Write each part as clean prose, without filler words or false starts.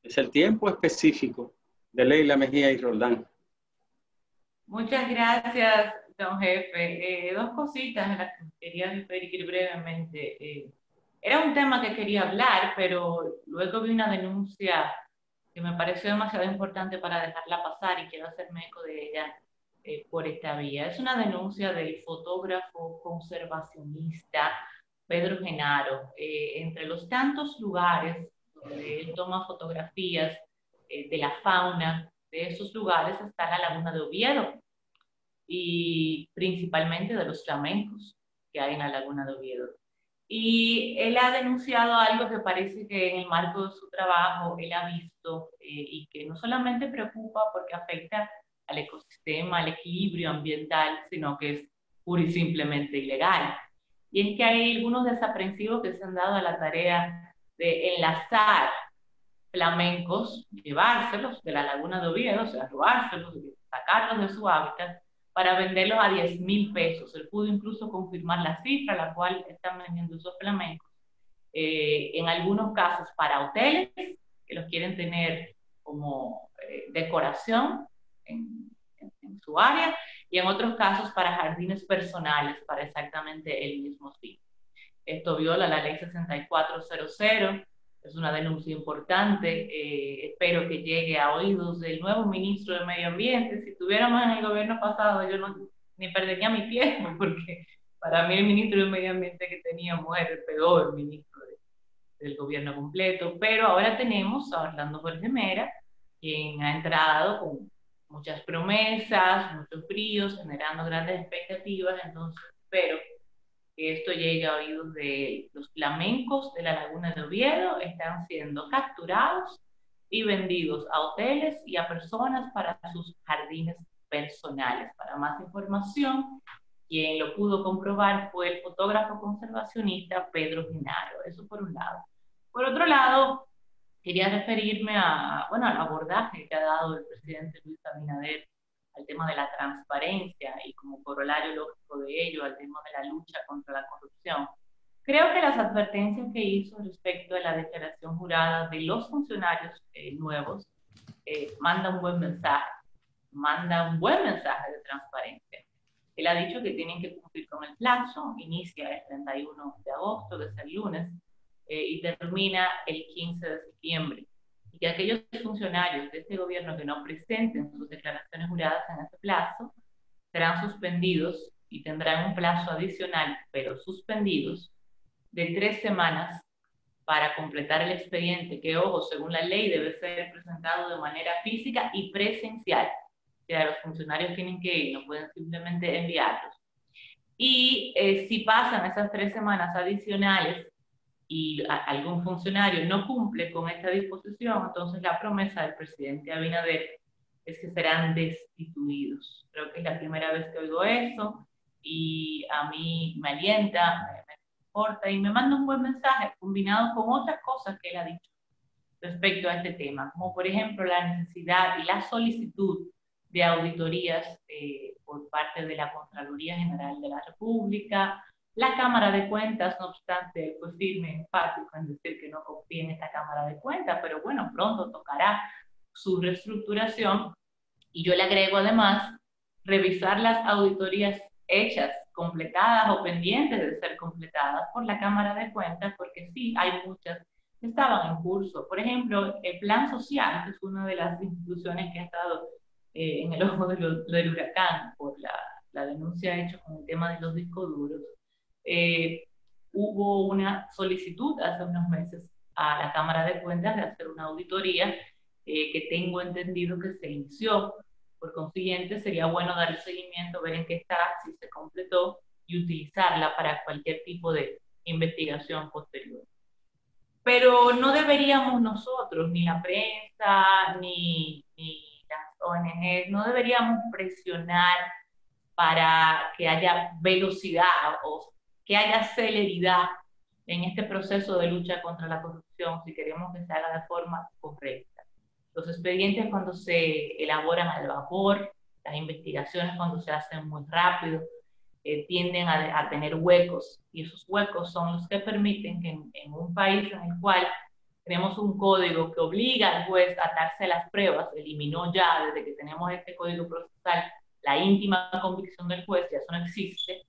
Es el tiempo específico de Leila Mejía y Roldán. Muchas gracias, don jefe. Dos cositas en las que quería referir brevemente. Era un tema que quería hablar, pero luego vi una denuncia que me pareció demasiado importante para dejarla pasar y quiero hacerme eco de ella por esta vía. Es una denuncia del fotógrafo conservacionista Pedro Genaro. Entre los tantos lugares donde él toma fotografías de la fauna de esos lugares está la Laguna de Oviedo y principalmente de los flamencos que hay en la Laguna de Oviedo. Y él ha denunciado algo que parece que en el marco de su trabajo él ha visto y que no solamente preocupa porque afecta al ecosistema, al equilibrio ambiental, sino que es pura y simplemente ilegal. Y es que hay algunos desaprensivos que se han dado a la tarea de enlazar flamencos, llevárselos de la Laguna de Oviedo, o sea, robárselos, sacarlos de su hábitat para venderlos a 10.000 pesos. Él pudo incluso confirmar la cifra a la cual están vendiendo esos flamencos. En algunos casos para hoteles que los quieren tener como decoración en su área, y en otros casos para jardines personales para exactamente el mismo fin. Esto viola la ley 6400, es una denuncia importante, espero que llegue a oídos del nuevo ministro de Medio Ambiente. Si estuviéramos en el gobierno pasado, yo no, ni perdería mi tiempo, porque para mí el ministro de Medio Ambiente que teníamos era el peor ministro del gobierno completo, pero ahora tenemos a Orlando Jorge Mera, quien ha entrado con muchas promesas, muchos bríos, generando grandes expectativas. Entonces espero que esto llegue a oídos de los flamencos de la Laguna de Oviedo. Están siendo capturados y vendidos a hoteles y a personas para sus jardines personales. Para más información, quien lo pudo comprobar fue el fotógrafo conservacionista Pedro Genaro. Eso por un lado. Por otro lado, quería referirme al abordaje que ha dado el presidente Luis Abinader al tema de la transparencia y como corolario lógico de ello al tema de la lucha contra la corrupción. Creo que las advertencias que hizo respecto a la declaración jurada de los funcionarios nuevos manda un buen mensaje de transparencia. Él ha dicho que tienen que cumplir con el plazo, inicia el 31 de agosto, que es el lunes, y termina el 15 de septiembre. Y que aquellos funcionarios de este gobierno que no presenten sus declaraciones juradas en ese plazo serán suspendidos y tendrán un plazo adicional, pero suspendidos, de 3 semanas para completar el expediente, que, ojo, según la ley debe ser presentado de manera física y presencial. O sea, los funcionarios tienen que ir, no pueden simplemente enviarlos. Y si pasan esas 3 semanas adicionales y algún funcionario no cumple con esta disposición, entonces la promesa del presidente Abinader es que serán destituidos. Creo que es la primera vez que oigo eso y a mí me alienta, me importa y me manda un buen mensaje combinado con otras cosas que él ha dicho respecto a este tema, como por ejemplo la necesidad y la solicitud de auditorías por parte de la Contraloría General de la República. La Cámara de Cuentas, no obstante, fue firme, enfático en decir que no confía en esta Cámara de Cuentas, pero bueno, pronto tocará su reestructuración. Y yo le agrego además revisar las auditorías hechas, completadas o pendientes de ser completadas por la Cámara de Cuentas, porque sí, hay muchas que estaban en curso. Por ejemplo, el Plan Social, que es una de las instituciones que ha estado en el ojo del huracán por la denuncia hecha con el tema de los discos duros. Hubo una solicitud hace unos meses a la Cámara de Cuentas de hacer una auditoría que tengo entendido que se inició. Por consiguiente, sería bueno dar el seguimiento, ver en qué está, si se completó y utilizarla para cualquier tipo de investigación posterior. Pero no deberíamos nosotros, ni la prensa, ni las ONG, no deberíamos presionar para que haya velocidad o que haya celeridad en este proceso de lucha contra la corrupción si queremos que se haga de forma correcta. Los expedientes cuando se elaboran al vapor, las investigaciones cuando se hacen muy rápido, tienden a tener huecos, y esos huecos son los que permiten que en un país en el cual tenemos un código que obliga al juez a darse las pruebas, eliminó ya desde que tenemos este código procesal la íntima convicción del juez, ya eso no existe.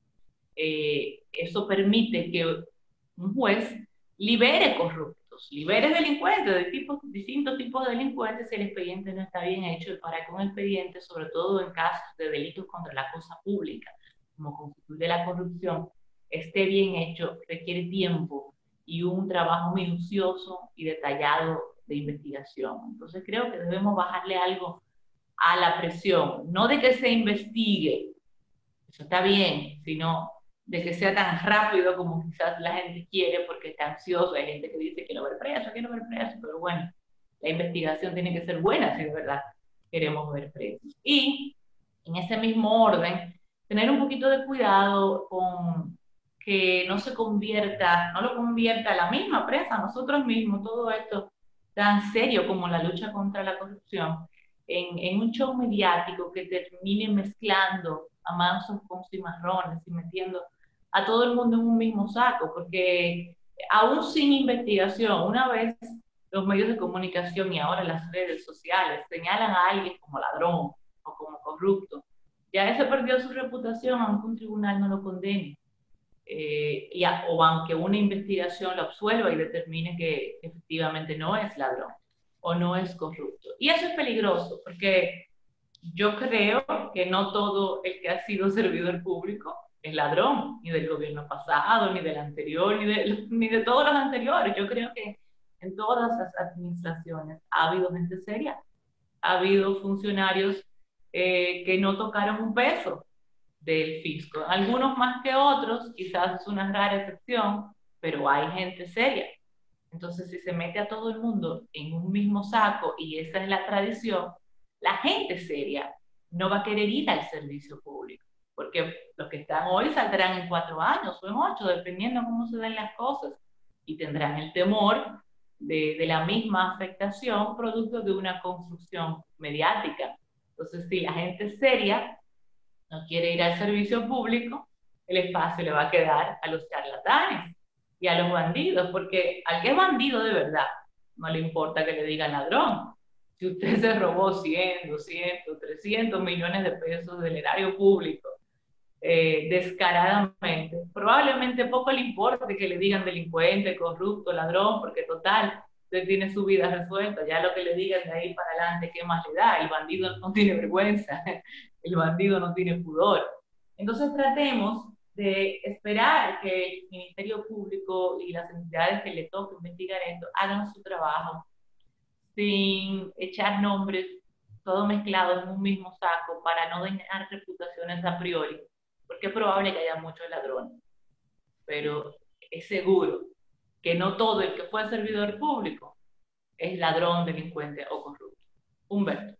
Eso permite que un juez libere corruptos, libere delincuentes, de distintos tipos de delincuentes si el expediente no está bien hecho, y para que un expediente, sobre todo en casos de delitos contra la cosa pública, como constituye la corrupción, esté bien hecho, requiere tiempo y un trabajo minucioso y detallado de investigación. Entonces creo que debemos bajarle algo a la presión, no de que se investigue, eso está bien, sino de que sea tan rápido como quizás la gente quiere porque está ansioso. Hay gente que dice quiero ver preso, pero bueno, la investigación tiene que ser buena si de verdad queremos ver presos. Y en ese mismo orden, tener un poquito de cuidado con que no se convierta, no lo convierta la misma prensa, nosotros mismos, todo esto tan serio como la lucha contra la corrupción, en un show mediático que termine mezclando a mansos con cimarrones y metiendo a todo el mundo en un mismo saco, porque aún sin investigación, una vez los medios de comunicación y ahora las redes sociales señalan a alguien como ladrón o como corrupto, ya ese perdió su reputación aunque un tribunal no lo condene. O aunque una investigación lo absuelva y determine que efectivamente no es ladrón o no es corrupto. Y eso es peligroso porque yo creo que no todo el que ha sido servidor público es ladrón, ni del gobierno pasado, ni del anterior, ni de todos los anteriores. Yo creo que en todas las administraciones ha habido gente seria, ha habido funcionarios que no tocaron un peso del fisco. Algunos más que otros, quizás es una rara excepción, pero hay gente seria. Entonces, si se mete a todo el mundo en un mismo saco y esa es la tradición, la gente seria no va a querer ir al servicio público, porque los que están hoy saldrán en 4 años o en 8, dependiendo cómo se den las cosas, y tendrán el temor de la misma afectación producto de una construcción mediática. Entonces, si la gente seria no quiere ir al servicio público, el espacio le va a quedar a los charlatanes y a los bandidos, porque al que es bandido de verdad, no le importa que le digan ladrón. Si usted se robó 100, 200, 300 millones de pesos del erario público descaradamente, probablemente poco le importe que le digan delincuente, corrupto, ladrón, porque total, usted tiene su vida resuelta, ya lo que le digan de ahí para adelante, ¿qué más le da? El bandido no tiene vergüenza, el bandido no tiene pudor. Entonces tratemos de esperar que el Ministerio Público y las entidades que le toque investigar esto hagan su trabajo sin echar nombres todos mezclados en un mismo saco para no dañar reputaciones a priori, porque es probable que haya muchos ladrones, pero es seguro que no todo el que fue servidor público es ladrón, delincuente o corrupto. Humberto.